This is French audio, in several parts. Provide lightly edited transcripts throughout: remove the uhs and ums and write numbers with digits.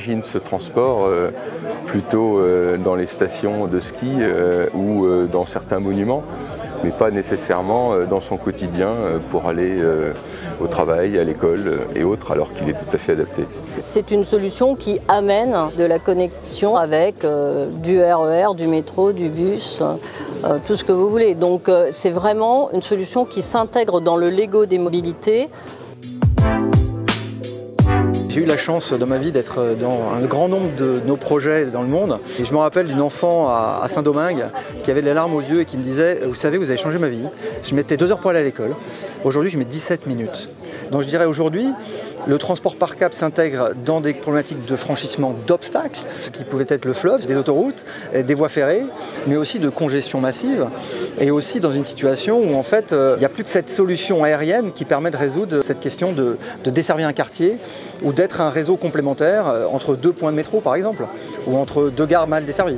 imagine ce transport plutôt dans les stations de ski ou dans certains monuments, mais pas nécessairement dans son quotidien pour aller au travail, à l'école et autres, alors qu'il est tout à fait adapté. C'est une solution qui amène de la connexion avec du RER, du métro, du bus, tout ce que vous voulez. Donc c'est vraiment une solution qui s'intègre dans le Lego des mobilités. J'ai eu la chance dans ma vie d'être dans un grand nombre de nos projets dans le monde. Et je me rappelle d'une enfant à Saint-Domingue qui avait les larmes aux yeux et qui me disait « Vous savez, vous avez changé ma vie. Je mettais 2 heures pour aller à l'école. Aujourd'hui, je mets 17 minutes. » Donc je dirais aujourd'hui, le transport par câble s'intègre dans des problématiques de franchissement d'obstacles, qui pouvaient être le fleuve, des autoroutes, des voies ferrées, mais aussi de congestion massive, et aussi dans une situation où en fait, il n'y a plus que cette solution aérienne qui permet de résoudre cette question de desservir un quartier ou d'être un réseau complémentaire entre 2 points de métro par exemple, ou entre 2 gares mal desservies.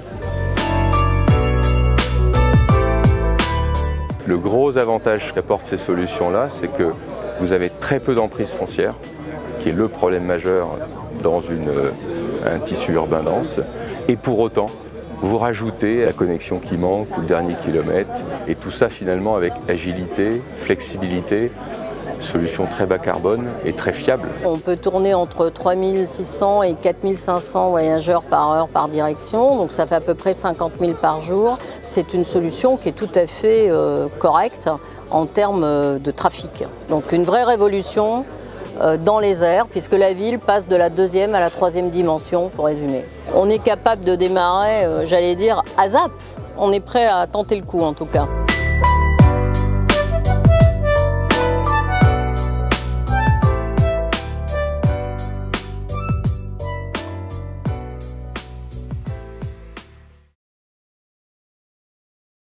Le gros avantage qu'apportent ces solutions-là, c'est que vous avez très peu d'emprise foncière, qui est le problème majeur dans un tissu urbain dense, et pour autant, vous rajoutez la connexion qui manque ou le dernier kilomètre, et tout ça finalement avec agilité, flexibilité, solution très bas carbone et très fiable. On peut tourner entre 3600 et 4500 voyageurs par heure par direction, donc ça fait à peu près 50 000 par jour. C'est une solution qui est tout à fait correcte en termes de trafic. Donc une vraie révolution dans les airs, puisque la ville passe de la 2e à la 3e dimension, pour résumer. On est capable de démarrer, j'allais dire, à zap. On est prêt à tenter le coup en tout cas.